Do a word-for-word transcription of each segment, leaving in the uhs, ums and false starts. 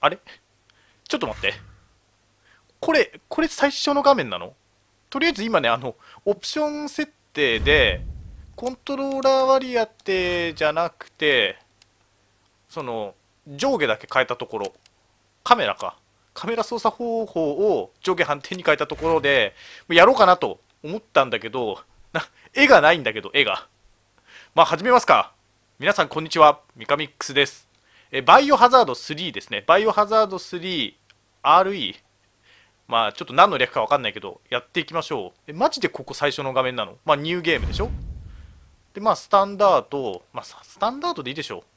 あれちょっと待って。これ、これ最初の画面なの？とりあえず今ね、あの、オプション設定で、コントローラー割り当てじゃなくて、その、上下だけ変えたところ、カメラか。カメラ操作方法を上下反転に変えたところで、やろうかなと思ったんだけど、な、絵がないんだけど、絵が。まあ、始めますか。皆さん、こんにちは。ミカミックスです。え、バイオハザードスリーですね。バイオハザードスリー、アールイー。まあ、ちょっと何の略かわかんないけど、やっていきましょう。え、マジでここ最初の画面なの？まあ、ニューゲームでしょ？で、まあ、スタンダード。まあ、スタンダードでいいでしょう。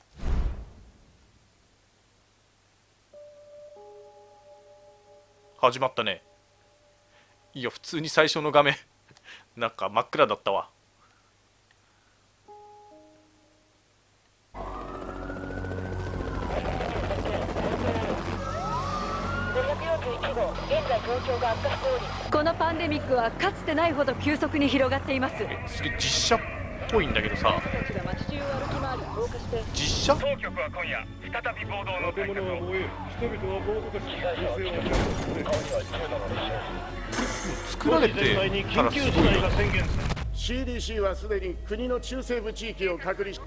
始まったね。いや、普通に最初の画面なんか真っ暗だったわ。 このパンデミックはかつてないほど急速に広がっています。 え、すげえ実写っぽいんだけどさ。実写？ 当局は今夜再び暴動の改革を。燃え、人々は暴徒化し、銃声を作られてたらすごいよ。 シーディーシー はすでに国の中西部地域を隔離し、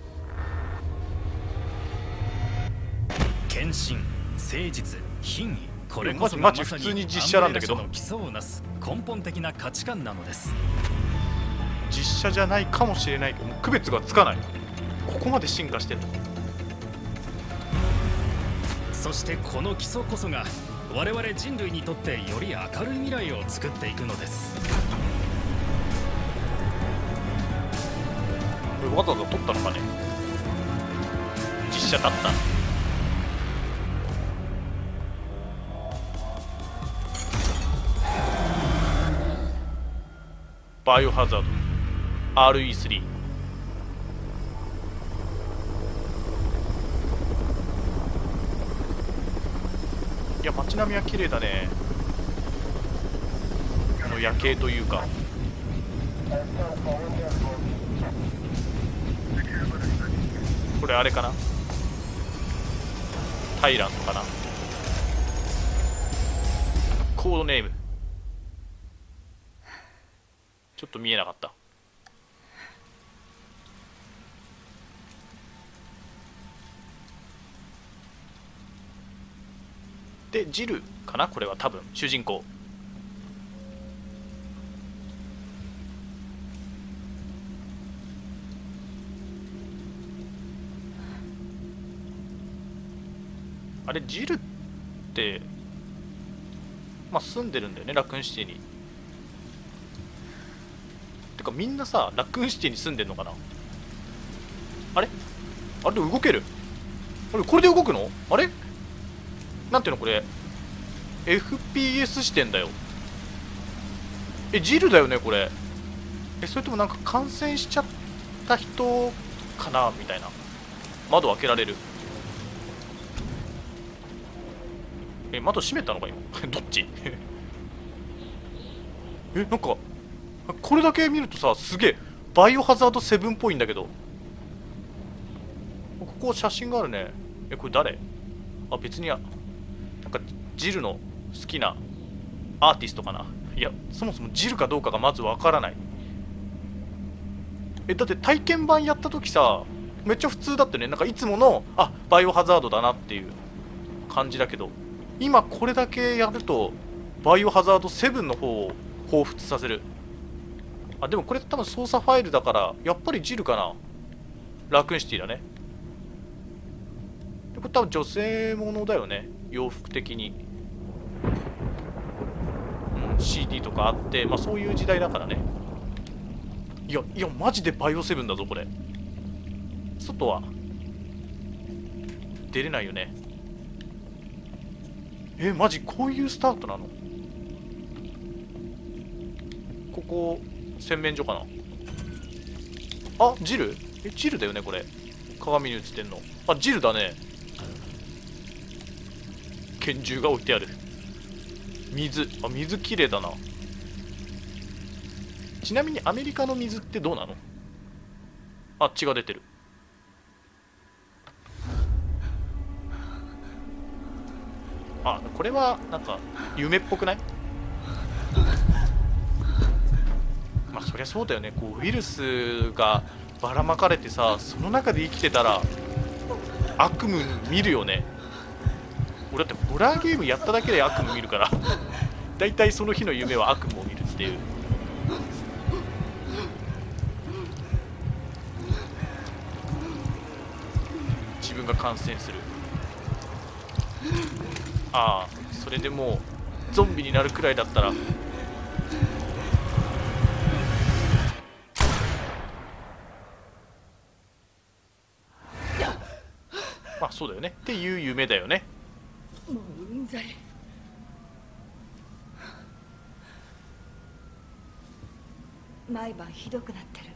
献身、誠実、品位、これこそマジマジ普通に実写なんだけど、 アンブレラ社の基礎をなす根本的な価値観なのです。 実写じゃないかもしれないけど、もう区別がつかない。ここまで進化してる。 そしてこの基礎こそが我々人類にとってより明るい未来を作っていくのです。 これわざわざ撮ったのかね。実写だった。バイオハザード アールイースリー。 いや、街並みは綺麗だね。この夜景というか。これあれかな、タイラントかな。コードネームちょっと見えなかった。でジルかな、これは多分主人公。あれジルってまあ住んでるんだよね、ラクーンシティに。てかみんなさ、ラクーンシティに住んでんのかな。あれあれで動ける？あれこれで動くの？あれなんていうのこれ、 エフピーエス 視点だよ。え、ジルだよねこれ。え、それともなんか感染しちゃった人かなみたいな。窓開けられる。え、窓閉めたのか今どっちえ、なんかこれだけ見るとさ、すげえバイオハザードセブンっぽいんだけど。ここ写真があるね。え、これ誰？あ、別にや、なんかジルの好きなアーティストかな。いや、そもそもジルかどうかがまずわからない。え、だって体験版やった時さ、めっちゃ普通だったね。なんかいつもの、あ、バイオハザードだなっていう感じだけど、今これだけやるとバイオハザードセブンの方を彷彿させる。あ、でもこれ多分操作ファイルだからやっぱりジルかな。ラクーンシティだね。でこれ多分女性ものだよね、洋服的に。うん、シーディー とかあって、まあそういう時代だからね。いやいや、マジでバイオセブンだぞこれ。外は出れないよね。え、マジこういうスタートなの？ここ洗面所かな。あ、ジル？え、ジルだよねこれ。鏡に映ってんの。あ、ジルだね。拳銃が置いてある。水、あ、水きれいだな。ちなみにアメリカの水ってどうなの？あ、血が出てる。 あ、これはなんか夢っぽくない？まあそりゃそうだよね。こうウイルスがばらまかれてさ、その中で生きてたら悪夢見るよね。俺だってホラーゲームやっただけで悪夢見るからだいたいその日の夢は悪夢を見るっていう。自分が感染する。ああ、それでもうゾンビになるくらいだったらまあそうだよねっていう夢だよね。 もううんざり。毎晩ひどくなってる。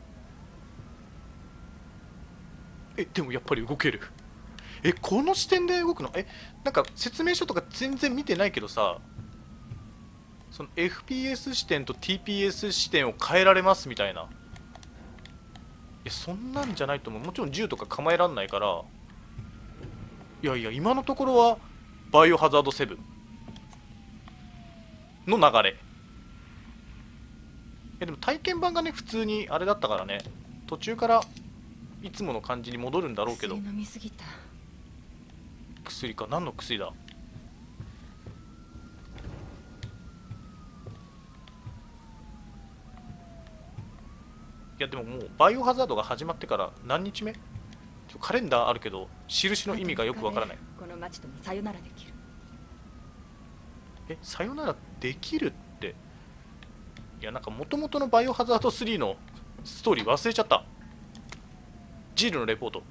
え、でもやっぱり動ける。え、この視点で動くの？え、なんか説明書とか全然見てないけどさ、その エフピーエス 視点と ティーピーエス 視点を変えられますみたいな。いや、そんなんじゃないと思う。もちろん銃とか構えらんないから。いやいや、今のところはバイオハザードセブンの流れ。え、でも体験版がね、普通にあれだったからね、途中からいつもの感じに戻るんだろうけど。 薬飲みすぎた。 薬か。何の薬だ？いやでももうバイオハザードが始まってから何日目？ちょカレンダーあるけど印の意味がよくわからない。 この町ともさよならできる。 え、さよならできるって。いやなんか元々のバイオハザードスリーのストーリー忘れちゃった。ジールのレポート。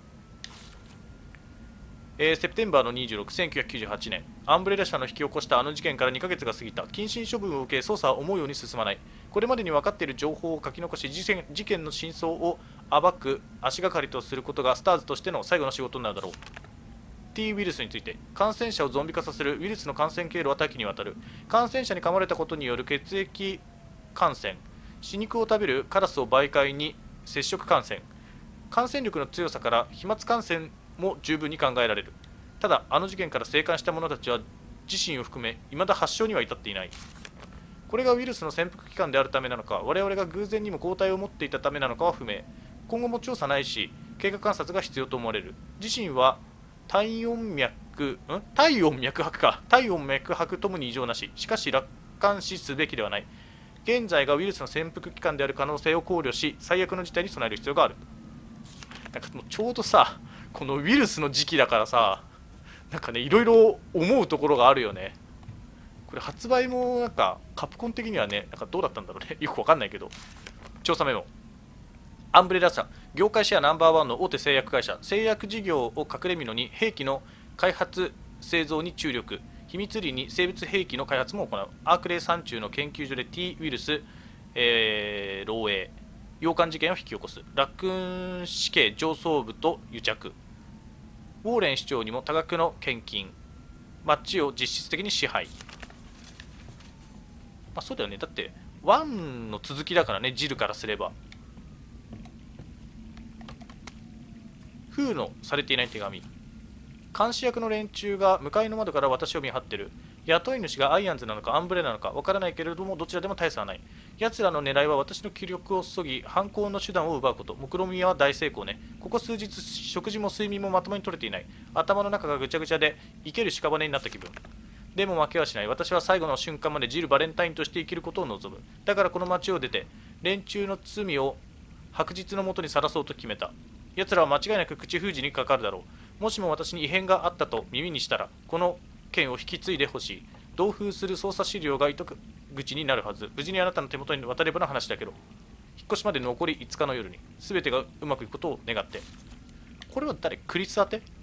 えー、セプテンバーのにじゅうろく、せんきゅうひゃくきゅうじゅうはちねん、アンブレラ社の引き起こしたあの事件からにかげつが過ぎた。謹慎処分を受け、捜査は思うように進まない。これまでに分かっている情報を書き残し、事件、事件の真相を暴く足がかりとすることがスターズとしての最後の仕事になるだろう。T ウイルスについて、感染者をゾンビ化させるウイルスの感染経路は多岐にわたる。感染者に噛まれたことによる血液感染、死肉を食べるカラスを媒介に接触感染、感染力の強さから飛沫感染も十分に考えられる。ただ、あの事件から生還した者たちは自身を含め未だ発症には至っていない。これがウイルスの潜伏期間であるためなのか、我々が偶然にも抗体を持っていたためなのかは不明。今後も調査ないし、経過観察が必要と思われる。自身は体温脈、ん体温脈拍か。体温脈拍ともに異常なし。しかし楽観視すべきではない。現在がウイルスの潜伏期間である可能性を考慮し、最悪の事態に備える必要がある。なんかもうちょうどさ、このウイルスの時期だからさ、なんかね、いろいろ思うところがあるよね。これ発売もなんかカプコン的にはね、なんかどうだったんだろうね。よくわかんないけど。調査メモ。アンブレラ社、業界シェアナンバーワンの大手製薬会社、製薬事業を隠れ蓑に兵器の開発製造に注力。秘密裏に生物兵器の開発も行う。アークレイ山中の研究所で T ウイルス、えー、漏洩、洋館事件を引き起こす。ラクーン死刑上層部と癒着。ウォーレン市長にも多額の献金。町を実質的に支配。まあそうだよね。だってワンの続きだからね、ジルからすれば。封のされていない手紙。監視役の連中が向かいの窓から私を見張ってる。雇い主がアイアンズなのかアンブレなのかわからないけれども、どちらでも大差はない。奴らの狙いは私の気力を注ぎ、犯行の手段を奪うこと。目論見は大成功ね。ここ数日、食事も睡眠もまともに取れていない。頭の中がぐちゃぐちゃで、生ける屍になった気分。でも負けはしない。私は最後の瞬間までジル・バレンタインとして生きることを望む。だからこの町を出て、連中の罪を白日のもとにさらそうと決めた。奴らは間違いなく口封じにかかるだろう。もしも私に異変があったと耳にしたら、この件を引き継いでほしい。同封する捜査資料が糸口になるはず。無事にあなたの手元に渡ればの話だけど。引っ越しまで残りいつかの夜に、すべてがうまくいくことを願って。これは誰？クリス宛て？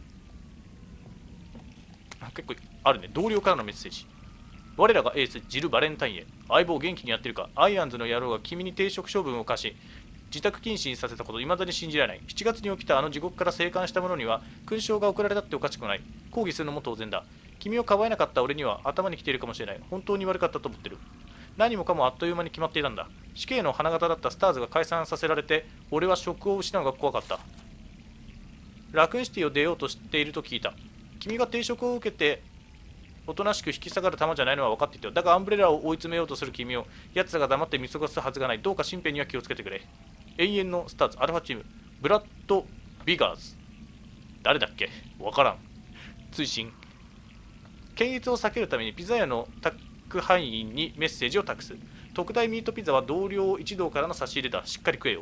あ、結構あるね。同僚からのメッセージ。我らがエース、ジル・バレンタインへ。相棒元気にやってるか？アイアンズの野郎が君に停職処分を課し、自宅謹慎させたこと、未だに信じられない。しちがつに起きたあの地獄から生還した者には、勲章が贈られたっておかしくない。抗議するのも当然だ。君をかばえなかった俺には頭に来ているかもしれない。本当に悪かったと思ってる。何もかもあっという間に決まっていたんだ。死刑の花形だったスターズが解散させられて、俺は職を失うのが怖かった。ラクーンシティを出ようとしていると聞いた。君が定職を受けて、 おとなしく引き下がる球じゃないのは分かっていたよ。だがアンブレラを追い詰めようとする君を奴らが黙って見過ごすはずがない。どうか身辺には気をつけてくれ。永遠のスターズアルファチームブラッド・ビガーズ。誰だっけ分からん。追伸。検閲を避けるためにピザ屋の宅配員にメッセージを託す。特大ミートピザは同僚一同からの差し入れだ。しっかり食えよ。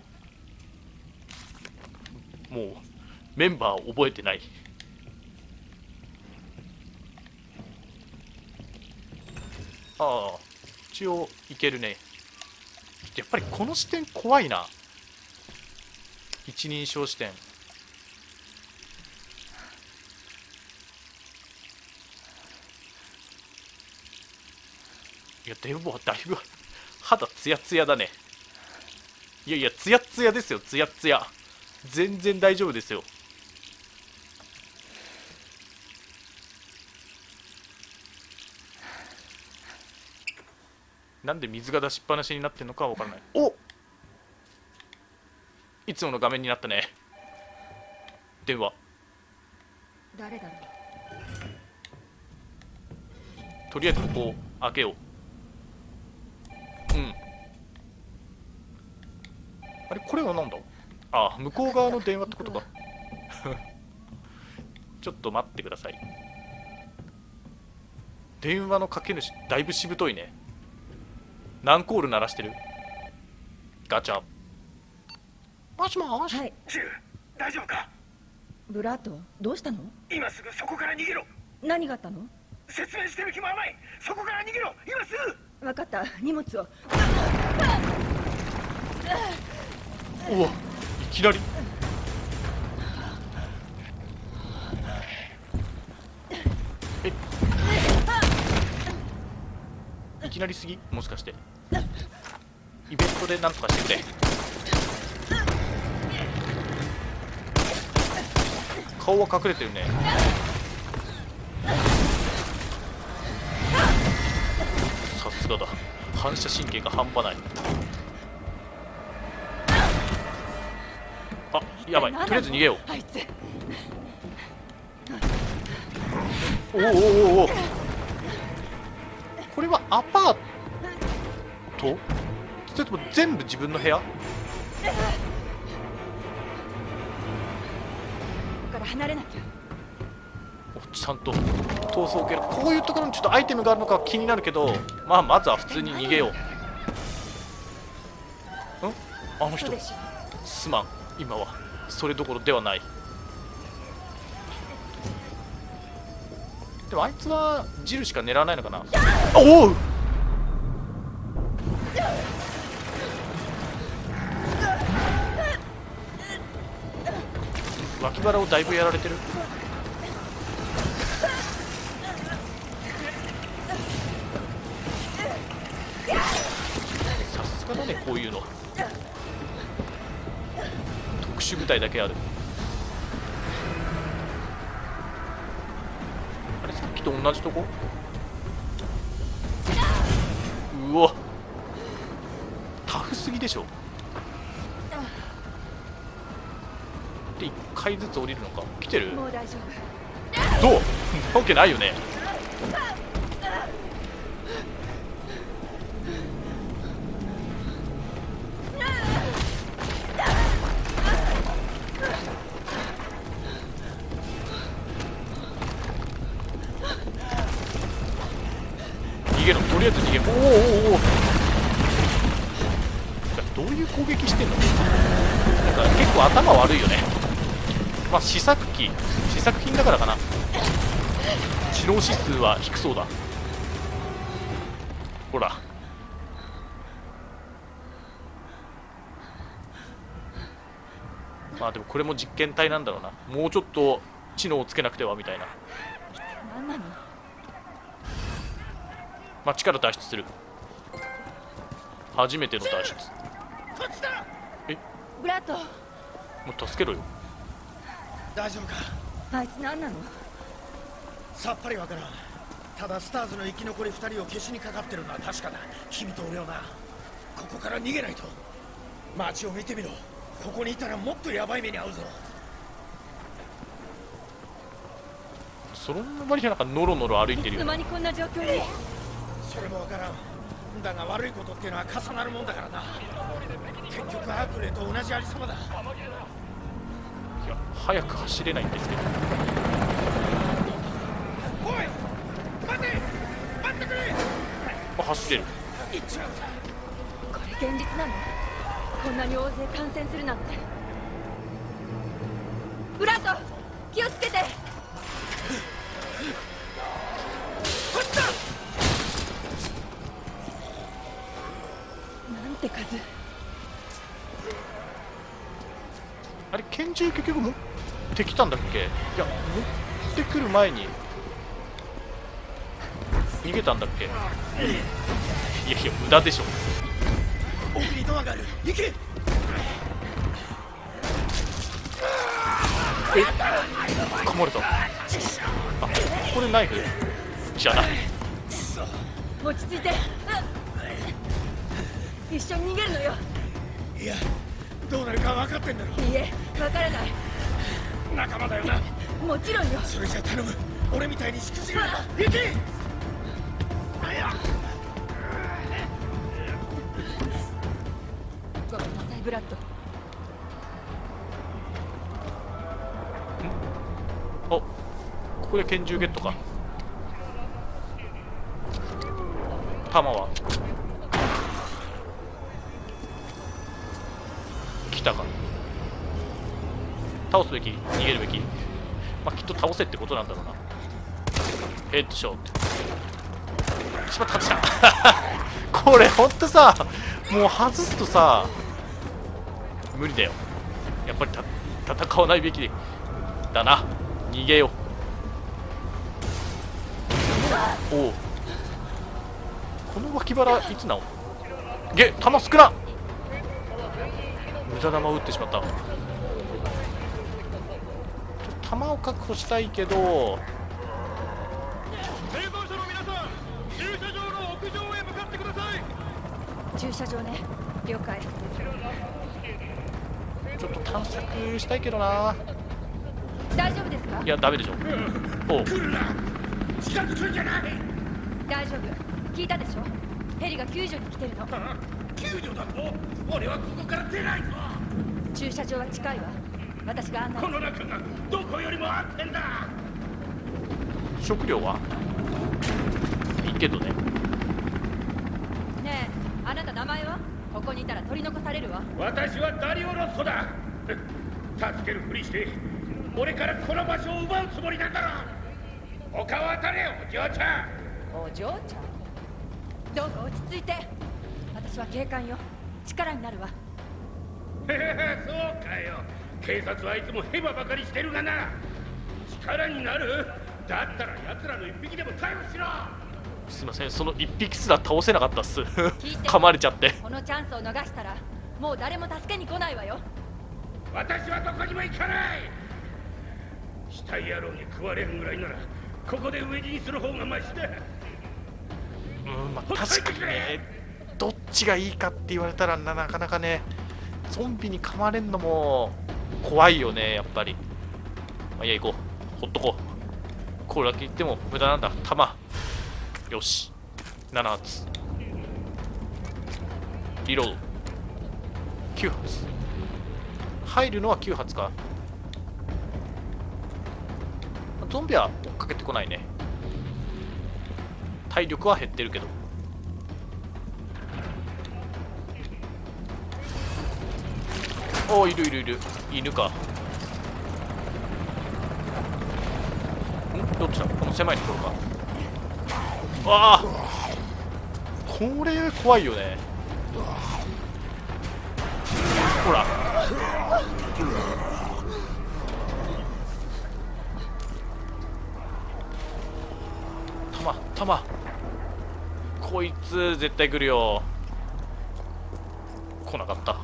もうメンバー覚えてない。ああ、一応いけるね。やっぱりこの視点怖いな。一人称視点。いや、でもだいぶ肌ツヤツヤだね。いやいや、ツヤツヤですよ、ツヤツヤ。全然大丈夫ですよ。なんで水が出しっぱなしになってるのかは分からない。お、いつもの画面になったね。電話。 誰だろう。 とりあえずここを開けよう。うん。あれ、これはなんだ。ああ、向こう側の電話ってことか。ちょっと待ってください。電話のかけ主だいぶしぶといね。何コール鳴らしてる。ガチャ。もしもし。 はい。 ジュー、大丈夫か。 ブラッド、どうしたの？ 今すぐそこから逃げろ。 何があったの？ 説明してる暇はない。そこから逃げろ、今すぐ。 分かった。荷物を。 おお、いきなり。え、いきなりすぎ。もしかしてイベントでなんとかしてくれ。顔は隠れてるね。さすがだ、反射神経が半端ない。あ、やばい、とりあえず逃げよう。 あいつ。 おおおおお、これはアパート？それとも全部自分の部屋？ ここから離れなきゃ。 お、ちゃんと逃走系。こういうところにちょっとアイテムがあるのか気になるけど、まあまずは普通に逃げよう。ん？あの人すまん、今はそれどころではない。でもあいつはジルしか狙わないのかな。おお、脇腹をだいぶやられてる。さすがだね、こういうの。特殊部隊だけある。あれ、さっきと同じとこ。うわ、タフすぎでしょ。でいっかいずつ降りるのか。来てる？ もう大丈夫。 そうなわけないよね。逃げろ、とりあえず逃げろ。おおおおお、どういう攻撃してんの。なんか結構頭悪いよね。まあ試作機、試作品だからかな。知能指数は低そうだ。ほら、まあでもこれも実験体なんだろうな。もうちょっと知能をつけなくてはみたいな。 何なの？ まあ力脱出する。初めての脱出。え、 ブラッド。 もう助けろよ。 大丈夫か。 あいつ何なの？ さっぱりわからん。ただスターズの生き残りふたりを消しにかかってるのは確かだ。君と俺をな。ここから逃げないと。街を見てみろ。ここにいたらもっとヤバい目に遭うぞ。 その割にはなんかノロノロ歩いてるよね。 いつの間にこんな状況に。 それもわからん。だが悪いことっていうのは重なるもんだからな。結局アクレと同じありさまだ。 いや早く走れないんですけど。 おい待て待ってくれ。 あ、走れる。 行っちまった。 これ現実なの？こんなに大勢感染するなんて。ブラッド、気をつけて。なんて数。 あれ拳銃結局持ってきたんだっけ？いや持ってくる前に逃げたんだっけ？いやいや無駄でしょ。 奥にドアがある。行け。 え、噛まれた。あ、ここでナイフじゃない。 落ち着いて。一緒に逃げるのよ。 いやどうなるか分かってんだろ。 いいえ、分からない。 仲間だよな。 もちろんよ。 それじゃ頼む。俺みたいにしくじるな。行け。 ごめんなさいブラッド。 お、ここで拳銃ゲットか。弾は来たか。倒すべき、逃げるべき。まあきっと倒せってことなんだろうな。ヘッドショット。しまった、勝ちた。これほんとさ、もう外すとさ無理だよ。やっぱりた戦わないべきだな。逃げよう。おお、この脇腹いつなの？げ、弾少な。無駄弾を撃ってしまった。弾を確保したいけど、 生存者の皆さん、駐車場の屋上へ向かってください。 駐車場ね、了解。 ちょっと探索したいけどな。 大丈夫ですか？ いやダメでしょ。おう、 来るな。近づくんじゃない。 大丈夫、聞いたでしょ。ヘリが救助に来てるの。 救助だと。俺はここから出ないぞ。 駐車場は近いわ。私が案内。 この中がどこよりも安全だ。 食料はいいけどね。 ねえ、あなた名前は？ここにいたら取り残されるわ。 私はダリオ・ロッソだ。助けるふりして俺からこの場所を奪うつもりなんだろ。他を当たれよ、お嬢ちゃん。 お嬢ちゃん、どうか落ち着いて。私は警官よ。力になるわ。 へへへ、そうかよ。警察はいつもヘマばかりしてるがな。力になる？だったら奴らの一匹でも逮捕しろ。 すいません、その一匹すら倒せなかったっす。 聞いて噛まれちゃって。 このチャンスを逃したらもう誰も助けに来ないわよ。 私はどこにも行かない。死体野郎に食われるぐらいならここで飢え死にする方がマシだ。 うん、まあ確かにね、どっちがいいかって言われたらな、なかなかね、ゾンビに噛まれんのも怖いよね、やっぱり。まあ、いや、行こう。ほっとこう。これだけ言っても無駄なんだ。弾。よし。なな発。リロード。きゅう発。入るのはきゅう発か。ゾンビは追っかけてこないね。体力は減ってるけど。おお、いるいるいる。犬か。ん、どっちだ、この狭いところか。わあ、これ怖いよね。ほら、弾弾、こいつ絶対来るよ。来なかった。こ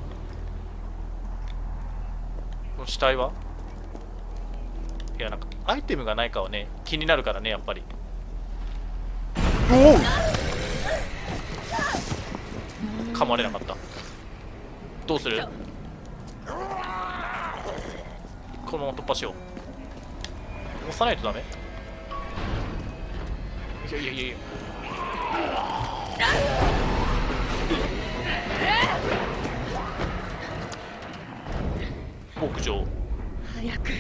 の死体は、いや、なんかアイテムがないかはね気になるからね、やっぱり。おお、噛まれなかった。どうする？このまま突破しよう。押さないとダメ。 いやいやいやいや。屋上。 早く。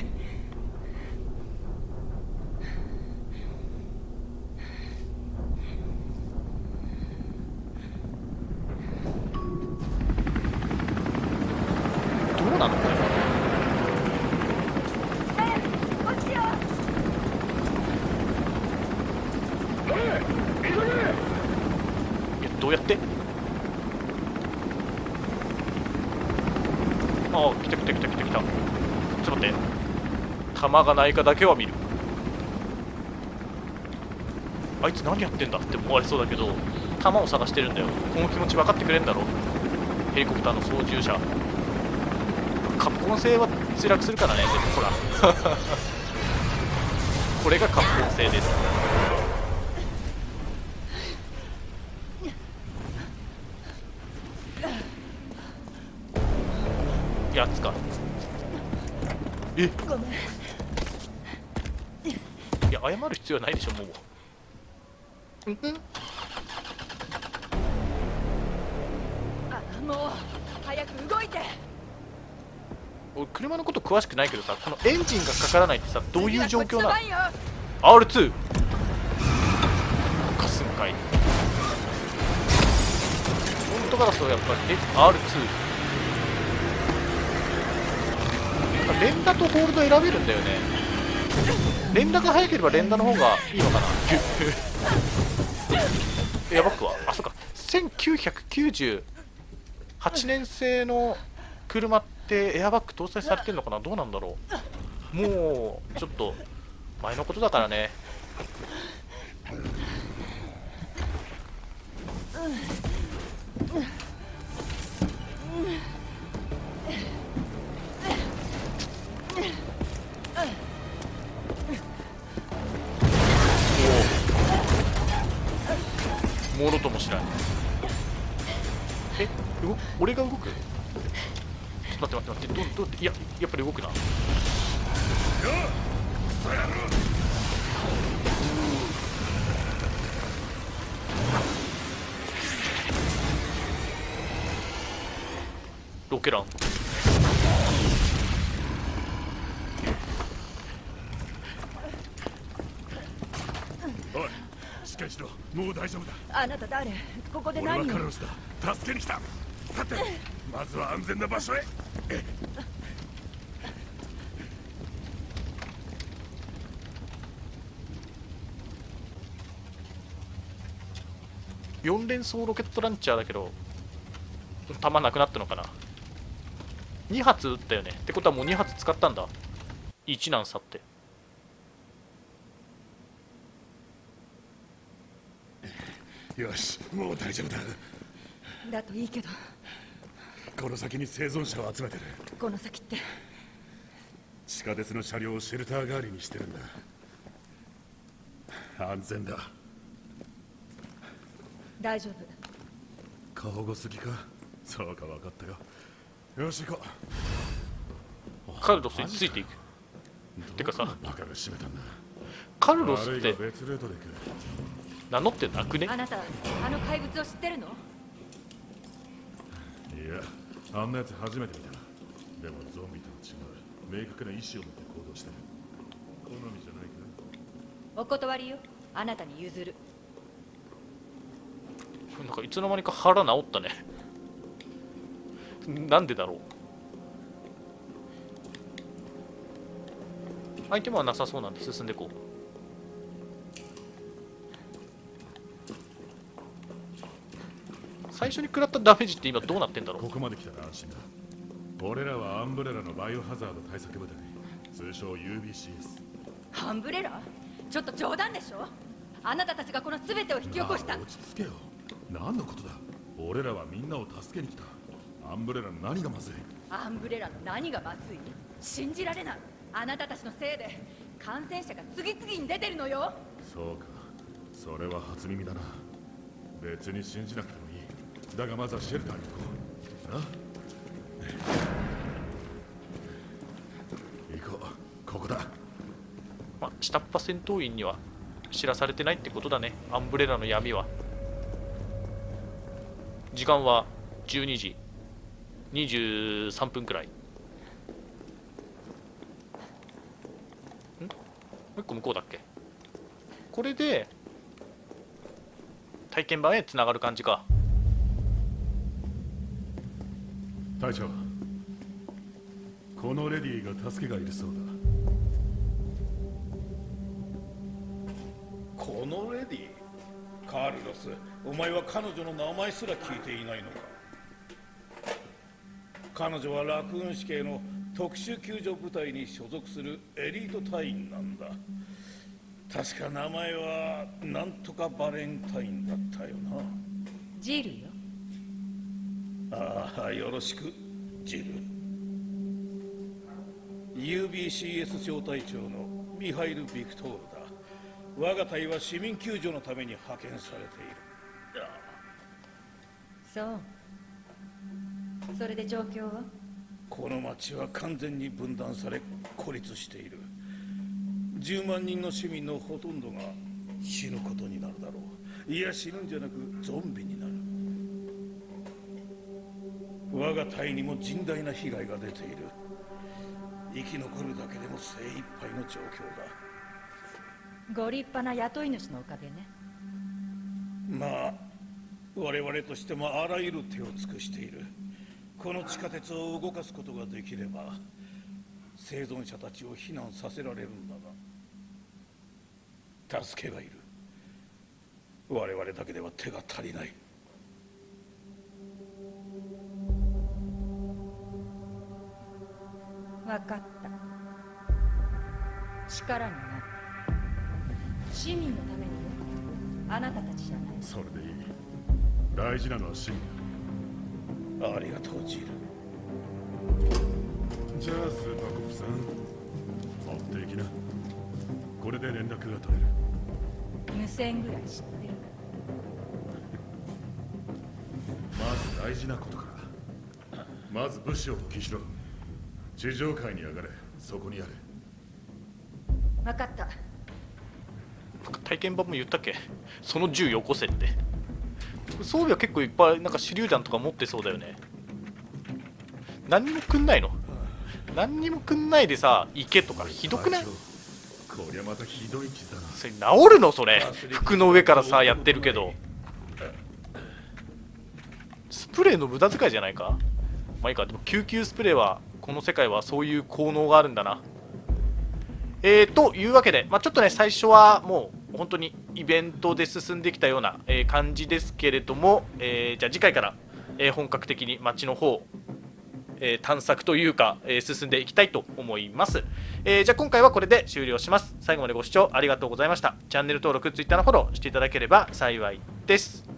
どうなのこれ。 こっちよ。 いや、どうやって。ああ、来た来た来た来た来た。ちょっと待って、弾がないかだけは見る。あいつ何やってんだって思われそうだけど、弾を探してるんだよ。この気持ち分かってくれんだろ。ヘリコプターの操縦者。カプコン製は墜落するからね。でもほらこれがカプコン製です。やつか。え、 ごめん。 いや、謝る必要はないでしょ。もううんうん。 あ、もう早く動いて。 俺車のこと詳しくないけどさ、このエンジンがかからないってさ、どういう状況なの？ 次はこっちの番よ。 アールツー かすんかい。フロントガラスはやっぱりえ アールツー なんか連打とホールド選べるんだよね。連打が早ければ連打の方がいいのかな。エアバッグはあ、そうか、せんきゅうひゃくきゅうじゅうはちねん製の車ってエアバッグ搭載されてるのかな。どうなんだろう。もうちょっと前のことだからね。おお、もろともしない。え、動俺が動く。ちょっと待って待って待って、どうどうって、いや、やっぱり動くな。ロケラン。 おい、しっかりしろ。もう大丈夫だ。 あなた誰？ここで俺は何を？ カルロスだ。助けに来た。立って、まずは安全な場所へ。 よん連装ロケットランチャーだけど弾なくなったのかな。に発撃ったよね。ってことはもうに発使ったんだ。いちなんさって。 よし、もう大丈夫だ。 だといいけど。 この先に生存者を集めてる。 この先って？ 地下鉄の車両をシェルター代わりにしてるんだ。安全だ。 大丈夫。 過保護すぎか。そうか、分かったよ。よし、行こう。 カルロスについていく。てかさ、 バカが閉めたんだ。 カルロスっ悪いてが別ルートで行く。 名乗ってなくね。 あなたあの怪物を知ってるの？ いや、あんなやつ初めて見た。でもゾンビとは違う。明確な意志を持って行動してる。好みじゃないか。 お断りよ。あなたに譲る。 なんかいつの間にか腹治ったね。なんでだろう。アイテムはなさそうなんで進んでいこう。最初に食らったダメージって今どうなってんだろう。 ここまで来たら安心だ。俺らはアンブレラのバイオハザード対策部隊、通称 ユービーシーエス。 アンブレラ？ちょっと冗談でしょ。あなたたちがこの全てを引き起こした。 まあ落ち着けよ。何のことだ。俺らはみんなを助けに来た。アンブレラの何がまずい。 アンブレラの何がまずい？信じられない。あなたたちのせいで感染者が次々に出てるのよ。 そうか、それは初耳だな。別に信じなくてもいい。だがまずはシェルターに行こうな。行こう。ここだ。 まあ、下っ端戦闘員には知らされてないってことだね、アンブレラの闇は。時間はじゅうにじにじゅうさんぷんくらい。んもう一個向こうだっけ。これで体験版へつながる感じか。 隊長、このレディーが助けがいるそうだ。 このレディー？カールロス、お前は彼女の名前すら聞いていないのか？彼女はラクーン市警の特殊救助部隊に所属するエリート隊員なんだ。確か名前はなんとかバレンタインだったよな。 ジルよ。 ああ、よろしくジル。 ユービーシーエス 小隊長のミハイル・ビクトールだ。我が隊は市民救助のために派遣されている。 そう。それで状況は？ この町は完全に分断され孤立している。じゅうまんにんの市民のほとんどが死ぬことになるだろう。いや、死ぬんじゃなくゾンビになる。我が隊にも甚大な被害が出ている。生き残るだけでも精一杯の状況だ。 ご立派な雇い主のおかげね。 まあ我々としてもあらゆる手を尽くしている。この地下鉄を動かすことができれば生存者たちを避難させられるんだが、助けがいる。我々だけでは手が足りない。 分かった。力になる。市民のためによ。あなたたちじゃない。 それでいい。大事なのは市民ありがとうジル。 じゃあスーパーコップさん、持っていきな。これで連絡が取れる。 無線ぐらい知ってる。 まず大事なことから。まず物資を補給しろ。地上界に上がれ。そこにある。 分かった。 体験版も言ったっけ、その銃よこせって。装備は結構いっぱいなんか手榴弾とか持ってそうだよね。何にもくんないの？何にもくんないでさ行けとかひどくない？ こりゃまたひどい傷だな。 それ治るの？それ服の上からさやってるけど、スプレーの無駄遣いじゃないか。まあいいか。でも救急スプレーはこの世界はそういう効能があるんだな。えー、というわけで、まあ、ちょっとね最初はもう本当にイベントで進んできたような、えー、感じですけれども、えー、じゃあ次回から、えー、本格的に街の方、えー、探索というか、えー、進んでいきたいと思います。えー、じゃあ今回はこれで終了します。最後までご視聴ありがとうございました。チャンネル登録、Twitter のフォローしていただければ幸いです。